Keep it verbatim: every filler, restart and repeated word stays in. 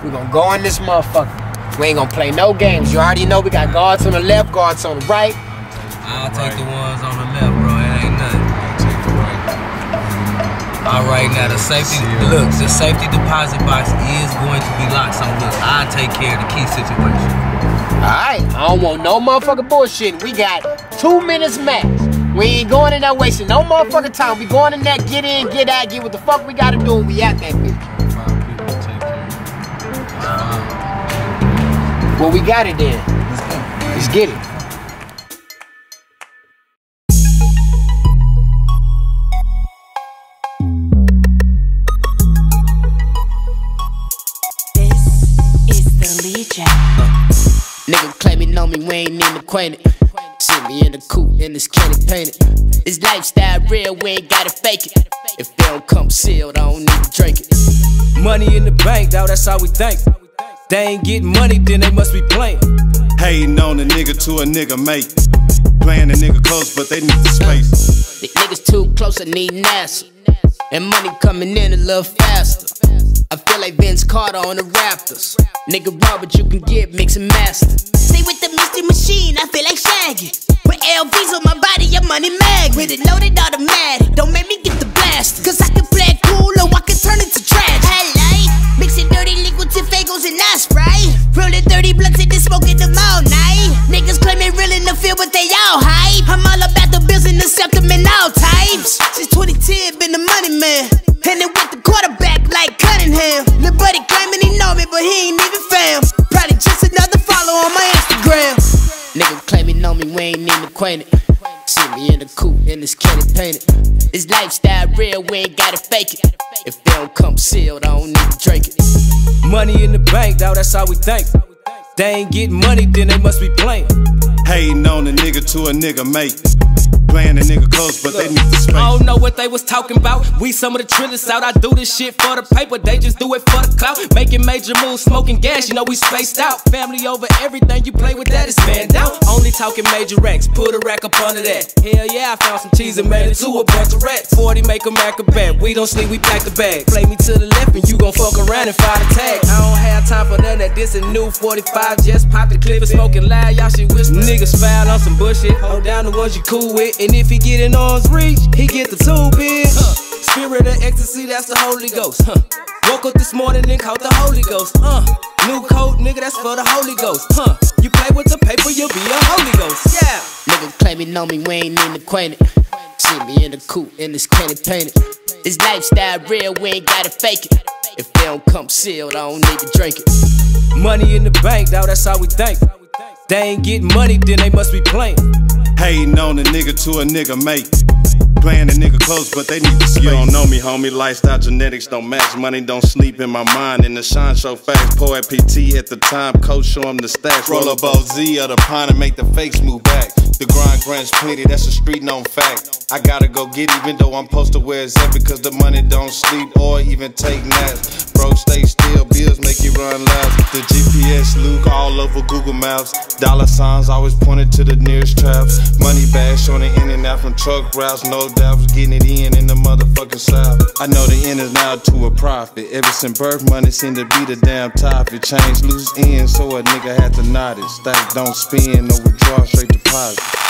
We gonna go in this motherfucker. We ain't gonna play no games. You already know we got guards on the left, guards on the right. I'll take the ones on the left, bro. It ain't nothing. Take the right. All right, now the safety, look, the safety deposit box is going to be locked. So look, I'll take care of the key situation. All right, I don't want no motherfucking bullshit. We got two minutes max. We ain't going in there wasting no motherfucking time. We going in there, get in, get out, get what the fuck we gotta do, and we at that bitch. Five people to take care of. Well, we got it then. Let's go. Let's get it. Nigga claiming on me, we ain't even acquainted. See me in the coupe, in this candy painted. This lifestyle real, we ain't gotta fake it. If they don't come sealed, I don't need to drink it. Money in the bank, dawg, that's how we think. They ain't getting money, then they must be playing. Hating on a nigga to a nigga mate. Playing a nigga close, but they need the space. The niggas too close, I need NASA. And money coming in a little faster. I feel like Vince Carter on the Raptors. Nigga Robert, you can get mix and master. Stay with the mystery machine, I feel like Shaggy. With L Vs on my body, your money mag. With it loaded automatic, don't make me get the blast. Cause I can play it cool or I can turn it to trash. I like mixing dirty liquids and Fagos and I Sprite. Rolling thirty blunts and then smoking them all night. Niggas claiming real in the field, but they all hype. I'm all about the bills and the septum and all types. Since twenty ten, been the money man. And it with the quarterback like Cunningham. Lil' buddy claiming he know me, but he ain't even fam. Probably just another follow on my Instagram. Nigga claiming on me, we ain't even acquainted. See me in the coupe, in this candy painted. This lifestyle real, we ain't gotta fake it. If they don't come sealed, I don't need to drink it. Money in the bank, dawg, that's how we think. They ain't getting money, then they must be playing. Hating on a nigga to a nigga mate. Playing a nigga close, but they need the space. I don't know what they was talking about. We some of the trillers out. I do this shit for the paper. They just do it for the clout. Making major moves, smoking gas. You know we spaced out. Family over everything. You play with that, it's man down. Only talking major racks. Put a rack up under that. Hell yeah, I found some cheese and made it to a bunch of rats. forty make a Mac a bet. We don't sleep, we pack the bag. Play me to the left and you gon' fuck around and fire the tag. I don't have time for none of this. A new forty-five just pop the clip and smoking loud. Y'all shit whisper. Niggas foul on some bullshit. Hold down the ones you cool with. And if he get in arm's reach, he get the two bitch. Huh. Spirit of ecstasy, that's the Holy Ghost. Huh. Woke up this morning and caught the Holy Ghost. Uh. New coat, nigga, that's for the Holy Ghost. Huh. You play with the paper, you'll be a Holy Ghost. Yeah. Nigga claiming on me, we ain't even acquainted. See me in the coupe, in this candy painted. This lifestyle real, we ain't gotta fake it. If they don't come sealed, I don't need to drink it. Money in the bank, dawg, that's how we think. They ain't getting money, then they must be playing. Hating on a nigga to a nigga mate. Playing a nigga close, but they need the space. You don't know me, homie. Lifestyle genetics don't match. Money don't sleep in my mind. And the shine so fast. Poet P T at the time. Coach show him the stats. Roll up O Z of the pine and make the fakes move back. The grind grants plenty, that's a street known fact. I gotta go get even though I'm posted where it's at. Because the money don't sleep or even take naps. Bro, stay still, bills make you run laps. The G P S Luke all over Google Maps. Dollar signs always pointed to the nearest traps. Money bags showing the in and out from truck routes. No doubt was getting it in in the motherfucking south. I know the end is now to a profit. Ever since birth money seemed to be the damn topic. Change loose ends so a nigga had to nod it. Stack don't spin, no withdraw, straight deposit.